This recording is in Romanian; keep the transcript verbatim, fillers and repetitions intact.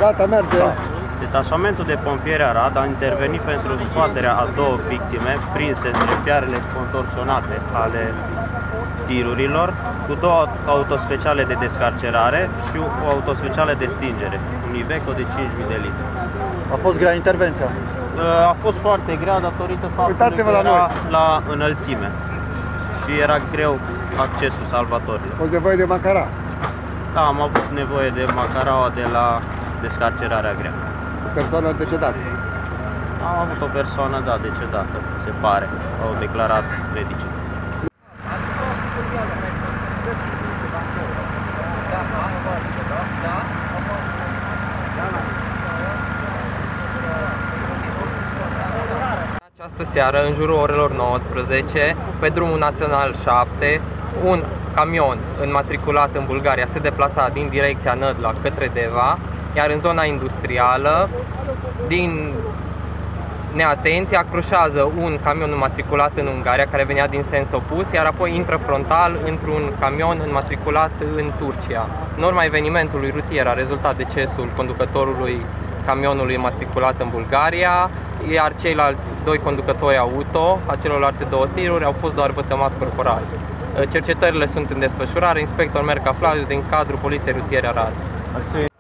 Gata, merge. Da. Detașamentul de pompieri Arad a intervenit pentru scoaterea a două victime prinse între fiarele contorsionate ale tirurilor, cu două autospeciale de descarcerare și o autospecială de stingere, un Iveco de cinci mii de litri. A fost grea intervenția? A fost foarte grea datorită faptului că la era noi. la înălțime și era greu accesul salvatorilor. A fost nevoie de macara? Da, am avut nevoie de macaraua de la descarcerarea grea. Persoana decedată? Am avut o persoană, da, decedată, se pare, au declarat medicii. Această seară, în jurul orelor nouăsprezece, pe drumul național șapte, un camion înmatriculat în Bulgaria se deplasa din direcția Nădlac către Deva, iar în zona industrială, din neatenție, acroșează un camion înmatriculat în Ungaria care venea din sens opus, iar apoi intră frontal într-un camion înmatriculat în Turcia. În urma evenimentului rutier a rezultat decesul conducătorului camionului înmatriculat în Bulgaria, iar ceilalți doi conducători auto a celorlalte două tiruri au fost doar vătămați corporali. Cercetările sunt în desfășurare. Inspector Merca Flavius din cadrul Poliției Rutiere Arad.